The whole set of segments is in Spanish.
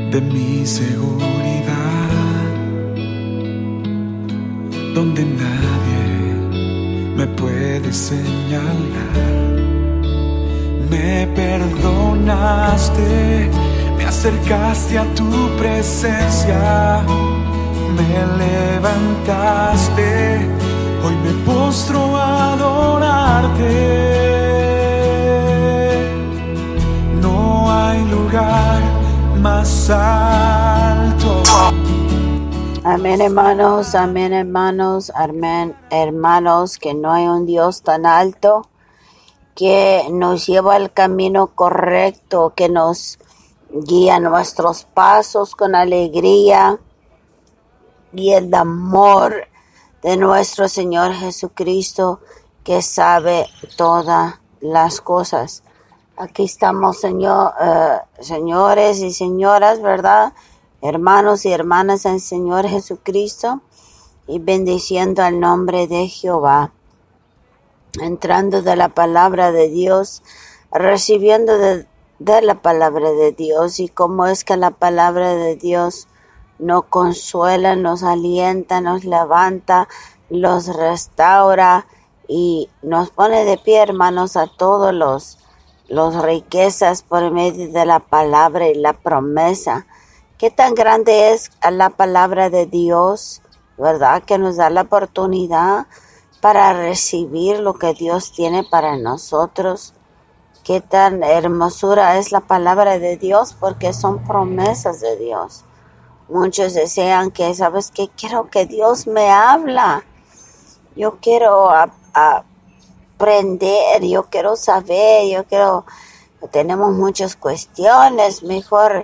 de mi seguridad, donde nadie me puede señalar. Me perdonaste, me acercaste a tu presencia, me levantaste, hoy me postro a adorarte. No hay lugar más alto. Amén, hermanos, amén, hermanos, amén, hermanos, que no hay un Dios tan alto que nos lleva al camino correcto, que nos guía nuestros pasos con alegría y el amor de nuestro Señor Jesucristo, que sabe todas las cosas. Aquí estamos, señores y señoras, ¿verdad? Hermanos y hermanas en el Señor Jesucristo, y bendiciendo al nombre de Jehová, entrando de la palabra de Dios, recibiendo de la palabra de Dios. Y cómo es que la palabra de Dios nos consuela, nos alienta, nos levanta, los restaura y nos pone de pie, hermanos, a todos los riquezas por medio de la palabra y la promesa. Qué tan grande es la palabra de Dios, ¿verdad? Que nos da la oportunidad para recibir lo que Dios tiene para nosotros. Qué tan hermosura es la palabra de Dios, porque son promesas de Dios. Muchos desean que, ¿sabes qué? Quiero que Dios me habla. Yo quiero aprender, yo quiero saber, tenemos muchas cuestiones, mejor,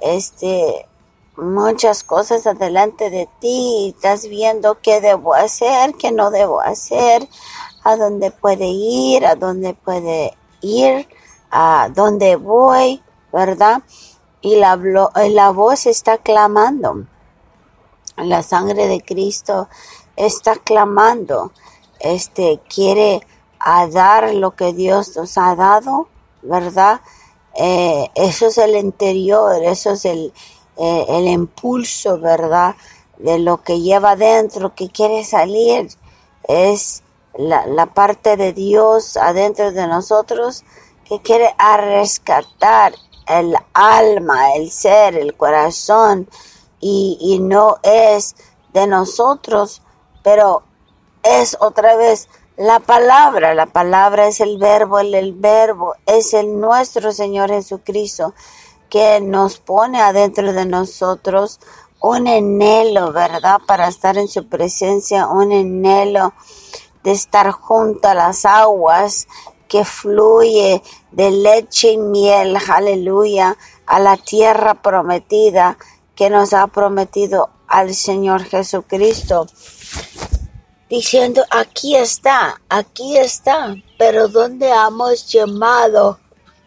muchas cosas adelante de ti, estás viendo qué debo hacer, qué no debo hacer, a dónde puede ir, a dónde voy, ¿verdad? Y la voz está clamando, la sangre de Cristo está clamando, quiere dar lo que Dios nos ha dado, ¿verdad? Eso es el interior, eso es el impulso, ¿verdad? De lo que lleva adentro, que quiere salir, es la parte de Dios adentro de nosotros, que quiere rescatar el alma, el ser, el corazón, y no es de nosotros, pero es otra vez la palabra es el verbo es el nuestro Señor Jesucristo, que nos pone adentro de nosotros un anhelo, ¿verdad? Para estar en su presencia, un anhelo de estar junto a las aguas que fluye de leche y miel, aleluya, a la tierra prometida que nos ha prometido al Señor Jesucristo, diciendo, aquí está, pero ¿dónde hemos llamado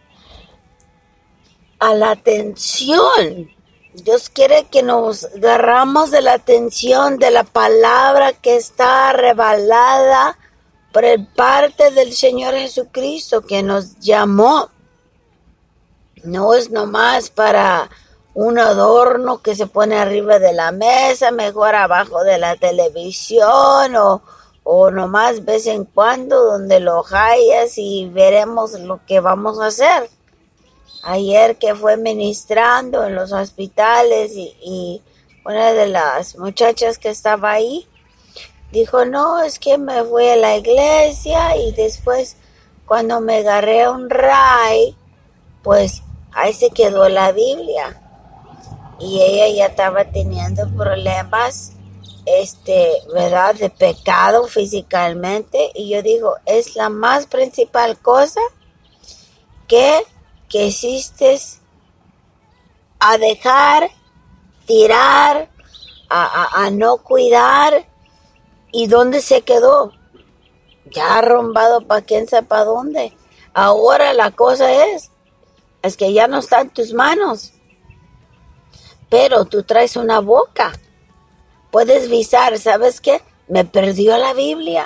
a la atención? Dios quiere que nos agarramos de la atención de la palabra que está revelada por parte del Señor Jesucristo, que nos llamó. No es nomás para un adorno que se pone arriba de la mesa, mejor abajo de la televisión, o nomás vez en cuando donde lo hallas y veremos lo que vamos a hacer. Ayer que fue ministrando en los hospitales y una de las muchachas que estaba ahí dijo, no, es que me fui a la iglesia y después cuando me agarré un ray, pues ahí se quedó la Biblia. Y ella ya estaba teniendo problemas, ¿verdad? De pecado físicamente. Y yo digo, es la más principal cosa que hiciste a dejar, tirar, a no cuidar. ¿Y dónde se quedó? Ya arrumbado para quién sepa dónde. Ahora la cosa es que ya no está en tus manos. Pero tú traes una boca. Puedes visar, ¿sabes qué? Me perdió la Biblia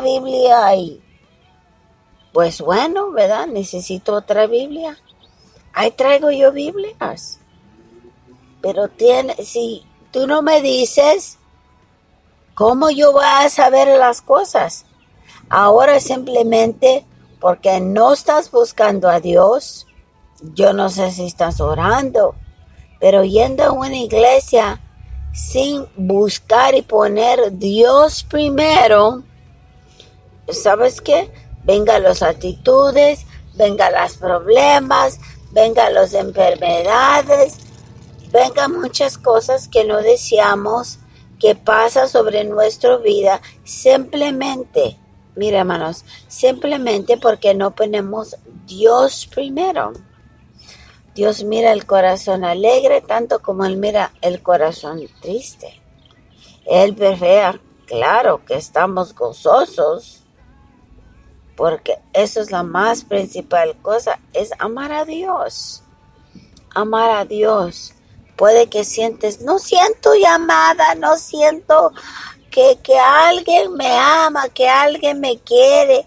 y pues bueno, ¿verdad? Necesito otra Biblia. ahí traigo yo Biblias. Pero si tú no me dices, ¿cómo yo voy a saber las cosas? Ahora simplemente porque no estás buscando a Dios, yo no sé si estás orando, pero yendo a una iglesia sin buscar y poner Dios primero, ¿sabes qué? Venga las actitudes, venga los problemas, venga las enfermedades, venga muchas cosas que no deseamos que pasa sobre nuestra vida simplemente, mira hermanos, simplemente porque no ponemos Dios primero. Dios mira el corazón alegre tanto como Él mira el corazón triste. Él prefiere, claro, que estamos gozosos, porque eso es la más principal cosa, es amar a Dios. Amar a Dios. Puede que sientes, no siento llamada, no siento que alguien me ama, que alguien me quiere,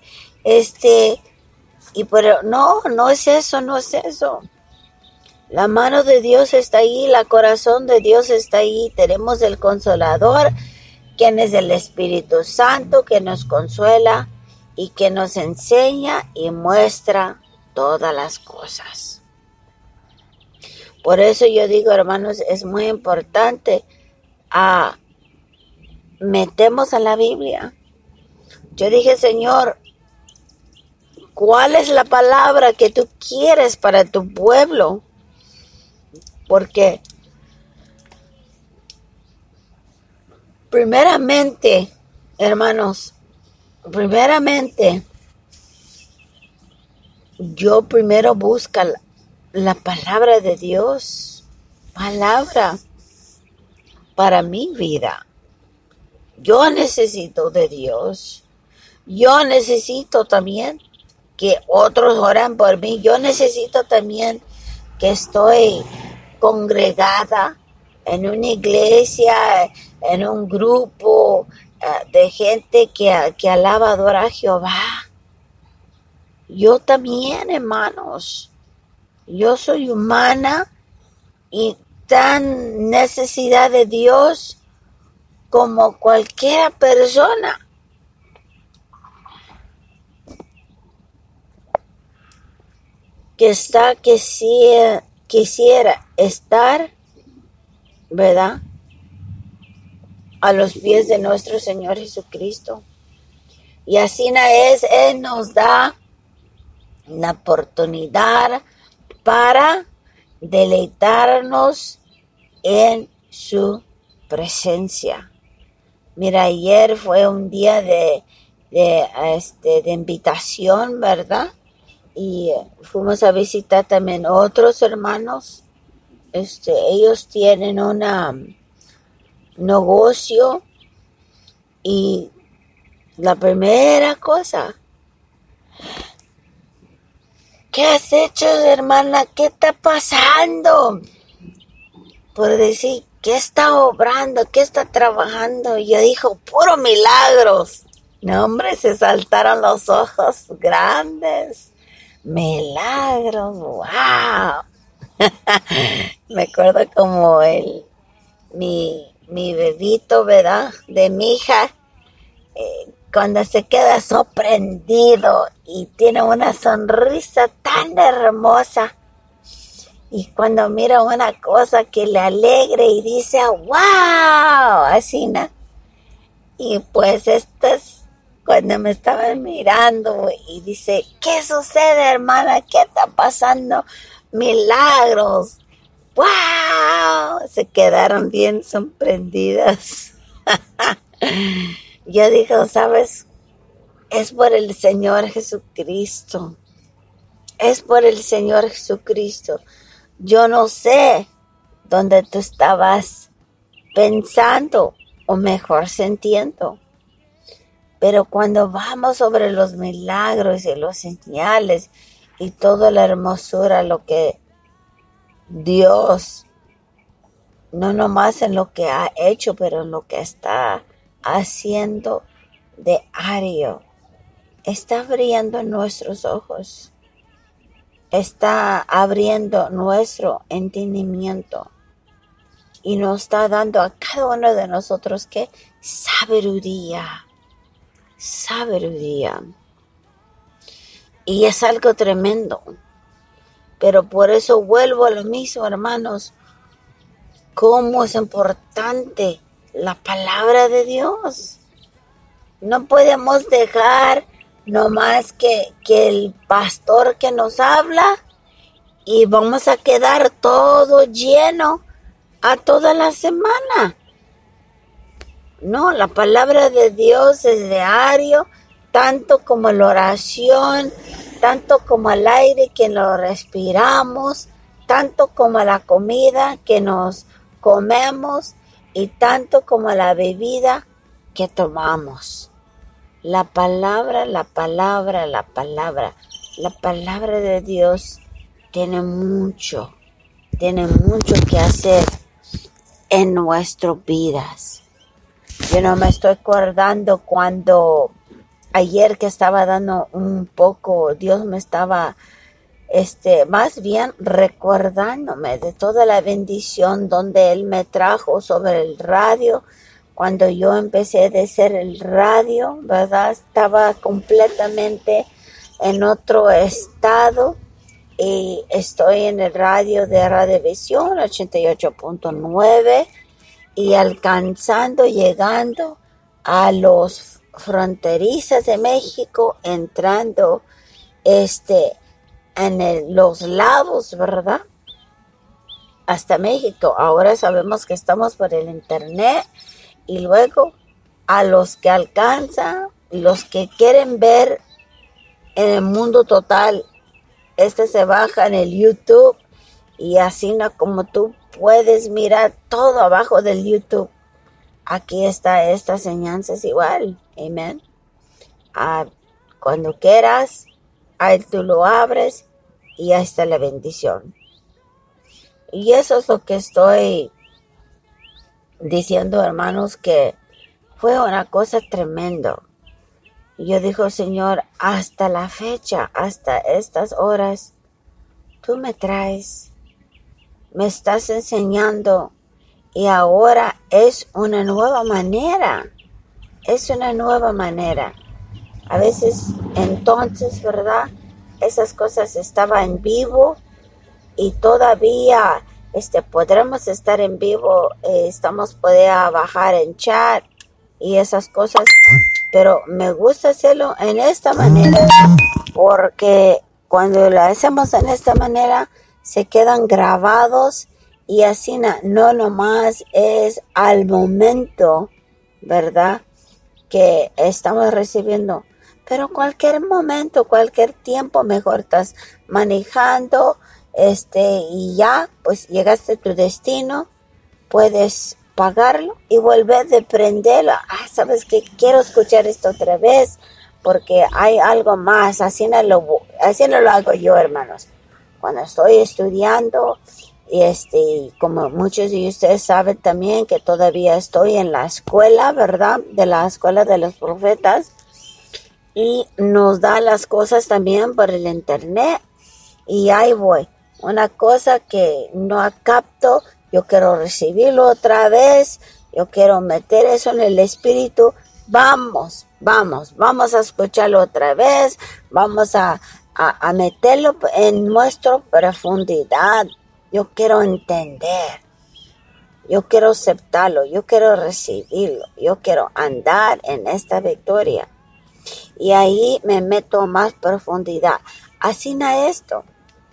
pero no es eso, no es eso. La mano de Dios está ahí, el corazón de Dios está ahí. Tenemos el Consolador, quien es el Espíritu Santo, que nos consuela y que nos enseña y muestra todas las cosas. Por eso yo digo, hermanos, es muy importante metemos a la Biblia. Yo dije, Señor, ¿cuál es la palabra que tú quieres para tu pueblo? Porque primeramente, hermanos, yo primero busco la palabra de Dios, palabra para mi vida. Yo necesito de Dios. Yo necesito también que otros oran por mí. Yo necesito también que estoy congregada en una iglesia, en un grupo de gente que alaba, adora a Jehová. Yo también, hermanos. Yo soy humana y tan necesidad de Dios como cualquier persona. Quisiera estar, ¿verdad?, a los pies de nuestro Señor Jesucristo. Y así Él nos da la oportunidad para deleitarnos en su presencia. Mira, ayer fue un día de invitación, ¿verdad? Y fuimos a visitar también otros hermanos. Ellos tienen un negocio y la primera cosa, ¿qué has hecho, hermana? ¿Qué está pasando? Por decir, ¿qué está obrando? ¿Qué está trabajando? Y yo dijo, puro milagros. No, hombre, se saltaron los ojos grandes. Milagros, wow. Me acuerdo como mi bebito, ¿verdad?, de mi hija, cuando se queda sorprendido y tiene una sonrisa tan hermosa. Y cuando mira una cosa que le alegre y dice, wow, así, ¿no? Y pues cuando me estaban mirando y dice, ¿qué sucede, hermana? ¿Qué está pasando? Milagros. ¡Wow! Se quedaron bien sorprendidas. Yo digo, ¿sabes? Es por el Señor Jesucristo. Es por el Señor Jesucristo. Yo no sé dónde tú estabas pensando o mejor sintiendo. Pero cuando vamos sobre los milagros y los señales y toda la hermosura, lo que Dios, no nomás en lo que ha hecho, pero en lo que está haciendo diario, está abriendo nuestros ojos. está abriendo nuestro entendimiento y nos está dando a cada uno de nosotros que sabiduría. Y es algo tremendo. Pero por eso vuelvo a lo mismo, hermanos. Cómo es importante la palabra de Dios. No podemos dejar nomás que el pastor que nos habla y vamos a quedar todo lleno a toda la semana. No, la palabra de Dios es diario, tanto como la oración, tanto como el aire que lo respiramos, tanto como la comida que nos comemos y tanto como la bebida que tomamos. La palabra de Dios tiene mucho que hacer en nuestras vidas. Yo no me estoy acordando cuando ayer que estaba dando un poco, Dios me estaba más bien recordándome de toda la bendición donde Él me trajo sobre el radio. Cuando yo empecé a hacer el radio, ¿verdad? Estaba completamente en otro estado y estoy en el radio de Radiovisión 88.9 y llegando a los fronterizas de México, entrando los lados, ¿verdad? Hasta México. Ahora sabemos que estamos por el internet y luego a los que alcanzan, los que quieren ver en el mundo total, se baja en el YouTube y así no como tú puedes mirar todo abajo del YouTube. Aquí está esta enseñanza, es igual. Amén. Cuando quieras, ahí tú lo abres y ahí está la bendición. Y eso es lo que estoy diciendo, hermanos, que fue una cosa tremenda. Yo digo, Señor, hasta la fecha, hasta estas horas, tú me traes, me estás enseñando y ahora es una nueva manera. A veces, entonces, ¿verdad? Esas cosas estaban en vivo y todavía podremos estar en vivo, podemos bajar en chat y esas cosas, pero me gusta hacerlo en esta manera porque cuando lo hacemos en esta manera se quedan grabados y así no nomás es al momento, ¿verdad? Que estamos recibiendo, pero cualquier momento, cualquier tiempo, mejor estás manejando, y ya, pues llegaste a tu destino, puedes pagarlo y volver de prenderlo. ¿Sabes qué? Quiero escuchar esto otra vez, porque hay algo más. Así no lo hago yo, hermanos. Cuando estoy estudiando, como muchos de ustedes saben también que todavía estoy en la escuela, ¿verdad? De la escuela de los profetas. Y nos da las cosas también por el internet. Y ahí voy. Una cosa que no capto, yo quiero recibirlo otra vez. Yo quiero meter eso en el espíritu. Vamos a escucharlo otra vez. Vamos a meterlo en nuestra profundidad. Yo quiero entender. Yo quiero aceptarlo. Yo quiero recibirlo. Yo quiero andar en esta victoria. Y ahí me meto a más profundidad. Así na esto.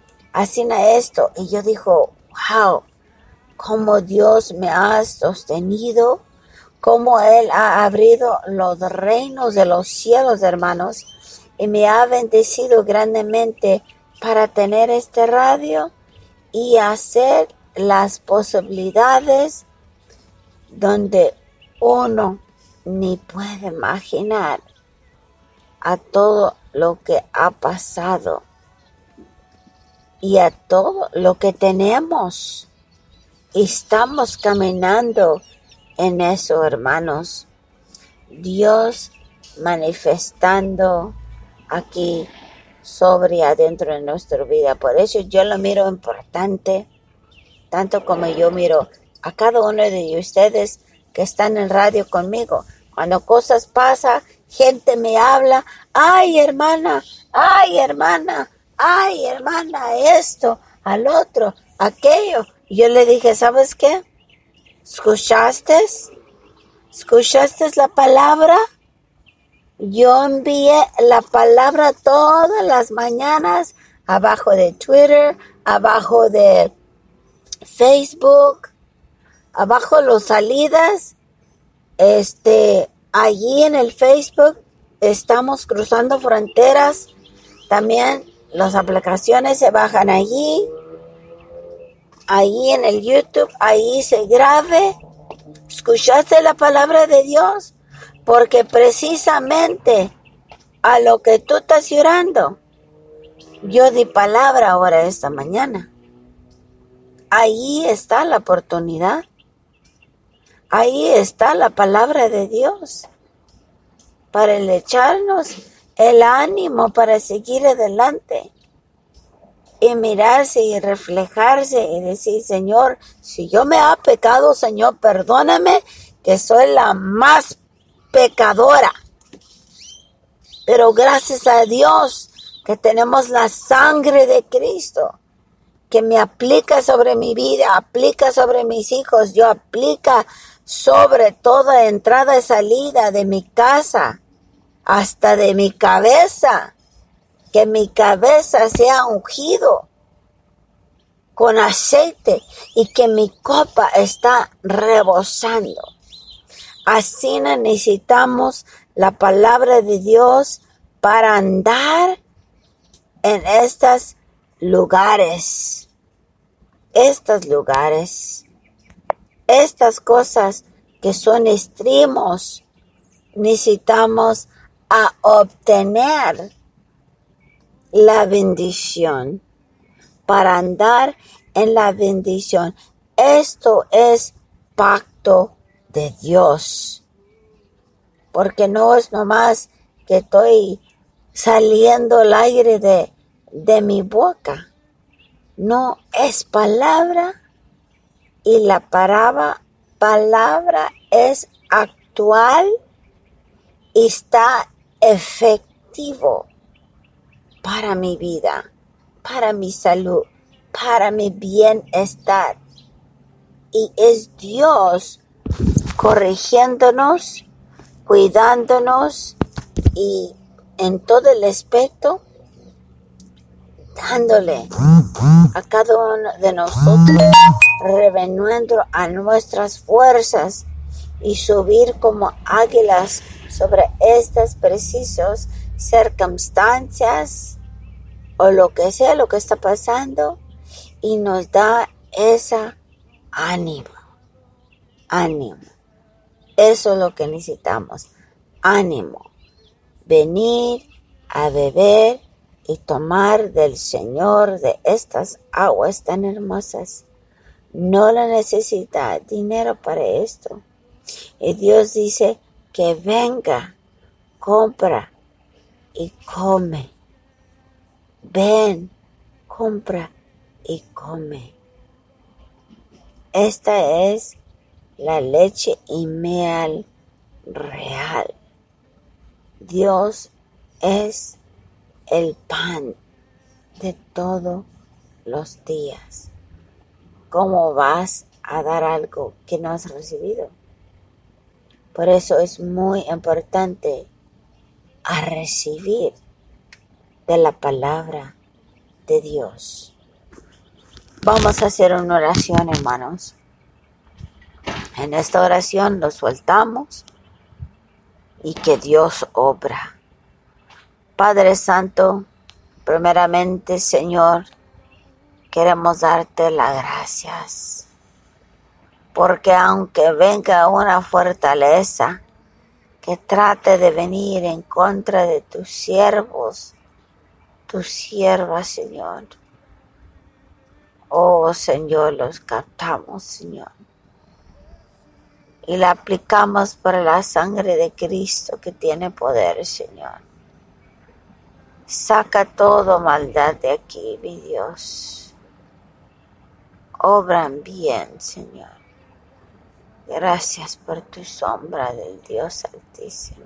Y yo digo, wow, cómo Dios me ha sostenido, cómo Él ha abrido los reinos de los cielos, hermanos, y me ha bendecido grandemente para tener este radio y hacer las posibilidades donde uno ni puede imaginar a todo lo que ha pasado y a todo lo que tenemos. Estamos caminando en eso, hermanos. Dios manifestando aquí sobre adentro de nuestra vida. Por eso yo lo miro importante, tanto como yo miro a cada uno de ustedes que están en radio conmigo. Cuando cosas pasan, gente me habla, ay hermana, esto, al otro, aquello. Y yo le dije, ¿sabes qué? ¿Escuchaste la palabra? Yo envié la palabra todas las mañanas, abajo de Twitter, abajo de Facebook, abajo de las salidas. Allí en el Facebook estamos cruzando fronteras. También las aplicaciones se bajan allí. Allí en el YouTube, ahí se grabe. ¿Escuchaste la palabra de Dios? Porque precisamente a lo que tú estás llorando, yo di palabra ahora esta mañana. Ahí está la oportunidad. Ahí está la palabra de Dios para echarnos el ánimo para seguir adelante y mirarse y reflejarse y decir, Señor, si yo me he pecado, Señor, perdóname, que soy la más pecadora. Pero gracias a Dios que tenemos la sangre de Cristo, que me aplica sobre mi vida, aplica sobre mis hijos, yo aplica sobre toda entrada y salida de mi casa, hasta de mi cabeza, que mi cabeza sea ungido con aceite y que mi copa está rebosando. Así necesitamos la palabra de Dios para andar en estos lugares, estas cosas que son extremos. Necesitamos a obtener la bendición para andar en la bendición. Esto es pacto de Dios, porque no es nomás que estoy saliendo el aire de mi boca. No, es palabra, y la palabra es actual y está efectivo para mi vida, para mi salud, para mi bienestar. Y es Dios corrigiéndonos, cuidándonos y en todo el aspecto, dándole a cada uno de nosotros, revenuendo a nuestras fuerzas y subir como águilas sobre estas precisas circunstancias o lo que sea lo que está pasando, y nos da ese ánimo. Eso es lo que necesitamos, ánimo. Venir a beber y tomar del Señor de estas aguas tan hermosas. No la necesita dinero para esto. Y Dios dice que venga, compra y come. Ven, compra y come. Esta es la leche y miel real. Dios es el pan de todos los días. ¿Cómo vas a dar algo que no has recibido? Por eso es muy importante a recibir de la palabra de Dios. Vamos a hacer una oración, hermanos. En esta oración lo soltamos y que Dios obra. Padre Santo, primeramente, Señor, queremos darte las gracias, porque aunque venga una fortaleza que trate de venir en contra de tus siervos, tus siervas, Señor, oh Señor, los captamos, Señor, y la aplicamos por la sangre de Cristo que tiene poder, Señor. Saca todo maldad de aquí, mi Dios. Obran bien, Señor. Gracias por tu sombra del Dios Altísimo.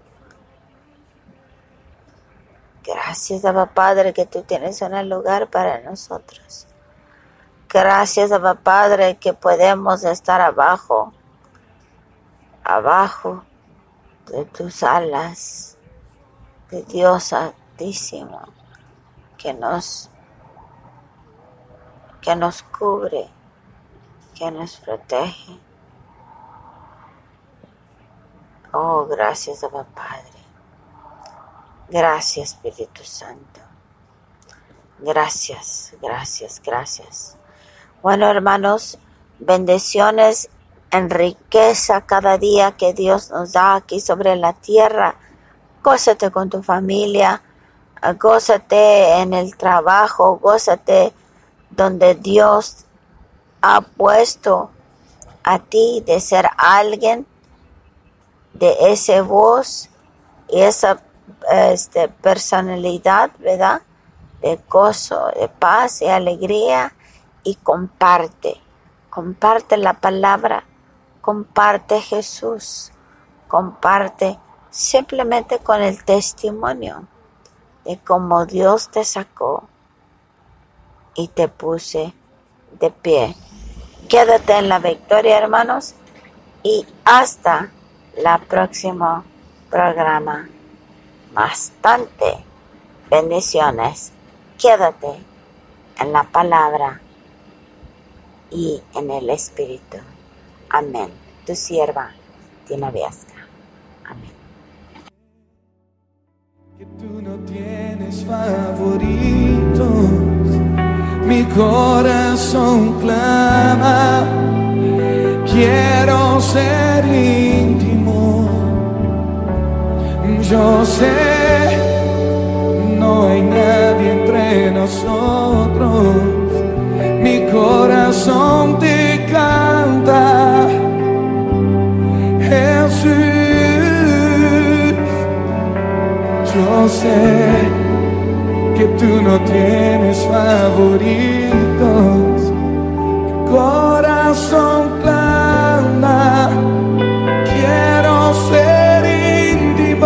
Gracias, Abba Padre, que tú tienes un lugar para nosotros. Gracias, Abba Padre, que podemos estar abajo de tus alas, de Dios Altísimo, que nos cubre, que nos protege. Oh, gracias, Abba Padre. Gracias, Espíritu Santo. Gracias, gracias, gracias. Bueno, hermanos, bendiciones en riqueza cada día que Dios nos da aquí sobre la tierra. Gózate con tu familia, gózate en el trabajo, gózate donde Dios ha puesto a ti de ser alguien de esa voz y esa personalidad, ¿verdad? De gozo, de paz y alegría, y comparte la palabra, comparte Jesús, comparte simplemente con el testimonio de cómo Dios te sacó y te puse de pie. Quédate en la victoria, hermanos, y hasta la próxima programa. Bastante bendiciones. Quédate en la palabra y en el Espíritu. Amén. Tu sierva, Tina Viesca. Amén. Que tú no tienes favoritos, mi corazón clama, quiero ser íntimo. Yo sé, no hay nadie entre nosotros, mi corazón te canta, Jesús. Yo sé que tú no tienes favoritos, mi corazón clama, quiero ser íntimo.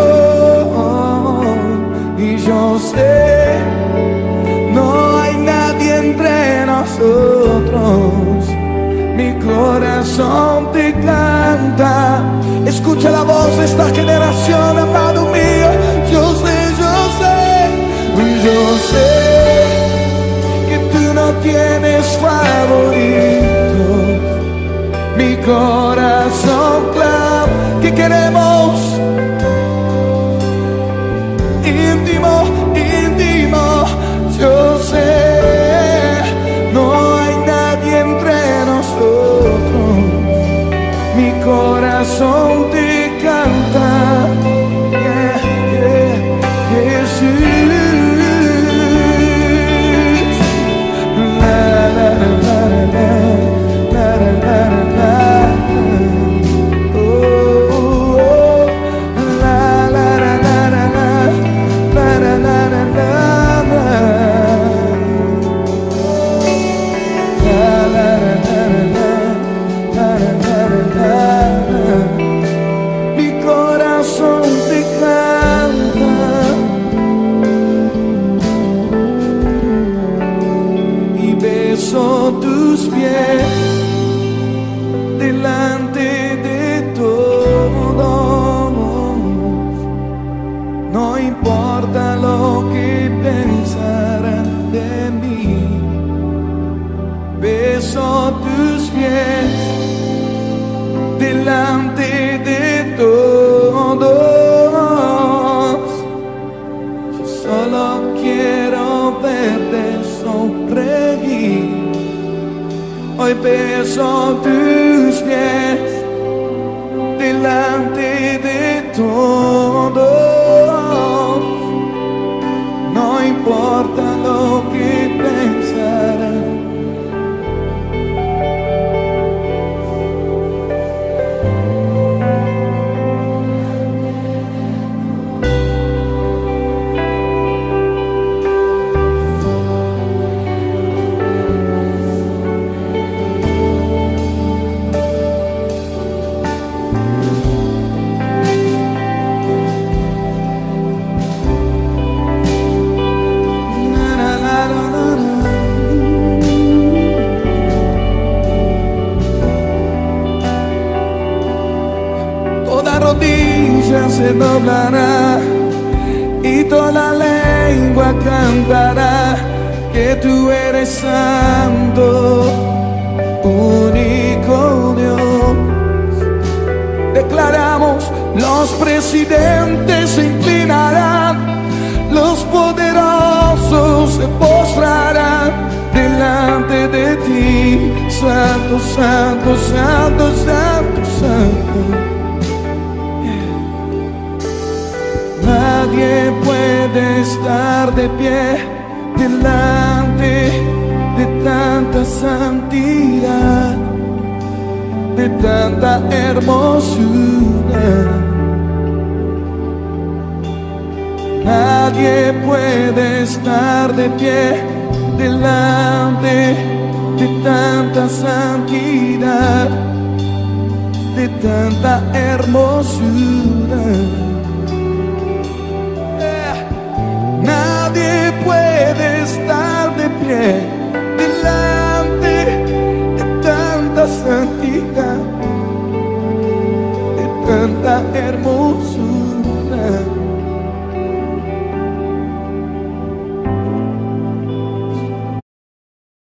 Y yo sé, no hay nadie entre nosotros, mi corazón te canta. Escucha la voz de esta generación, amado mío. Yo sé que tú no tienes favoritos, mi corazón clama, que queremos íntimo, íntimo. Yo sé, no hay nadie entre nosotros, mi corazón te canta, yeah, yeah, Jesús. Tus pies delante de todos, no importa lo que pensarán de mí. Beso tus pies delante de todos, yo solo quiero verte sonreír. Hoy beso tus pies delante de todos, no importa lo que pensarán. se doblará y toda lengua cantará que tú eres santo, único Dios. Declaramos, los presidentes se inclinarán, los poderosos se postrarán delante de ti. Santo, santo, santo, santo, santo. Nadie puede estar de pie delante de tanta santidad, de tanta hermosura. Nadie puede estar de pie delante de tanta santidad, de tanta hermosura.